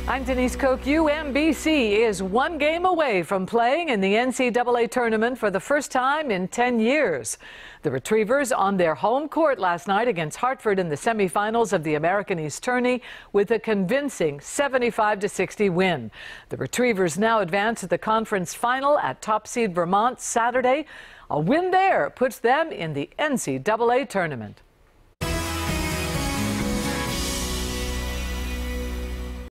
I'm Denise Koch. UMBC is one game away from playing in the NCAA tournament for the first time in 10 years. The Retrievers on their home court last night against Hartford in the semifinals of the American East Tourney with a convincing 75-60 win. The Retrievers now advance to the conference final at top seed Vermont Saturday. A win there puts them in the NCAA tournament.